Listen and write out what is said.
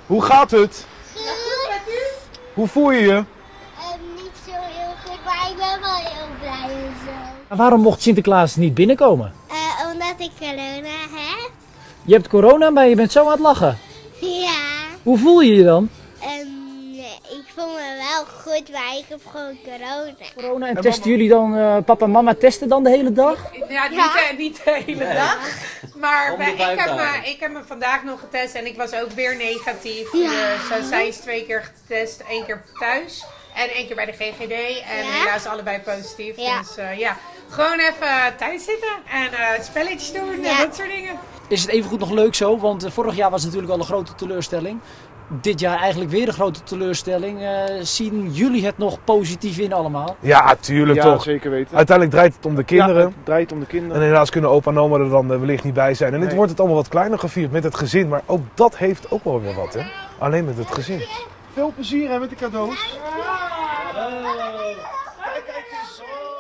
Hoe gaat het? Goed met u? Hoe voel je je? Niet zo heel goed, maar ik ben wel heel blij en zo. En waarom mocht Sinterklaas niet binnenkomen? Omdat ik corona heb. Je hebt corona, maar je bent zo aan het lachen. Ja. Hoe voel je je dan? Ik voel me wel goed, maar ik heb gewoon corona. Corona en testen jullie dan, papa en mama testen dan de hele dag? Ja, niet de hele dag. Maar ik heb me vandaag nog getest en ik was ook weer negatief. Ja. Dus zij is 2 keer getest, 1 keer thuis en 1 keer bij de GGD. En helaas allebei positief. Ja. Dus gewoon even thuis zitten en spelletjes doen en dat soort dingen. Is het evengoed nog leuk zo? Want vorig jaar was het natuurlijk al een grote teleurstelling. Dit jaar eigenlijk weer een grote teleurstelling. Zien jullie het nog positief in allemaal? Ja, tuurlijk Ja, toch. zeker weten. Uiteindelijk draait het om de kinderen. Ja, het draait om de kinderen. En helaas kunnen opa en oma er dan wellicht niet bij zijn. En dit wordt het allemaal wat kleiner gevierd met het gezin. Maar ook dat heeft ook wel weer wat, hè? Alleen met het gezin. Veel plezier hè, met de cadeaus. Kijk eens.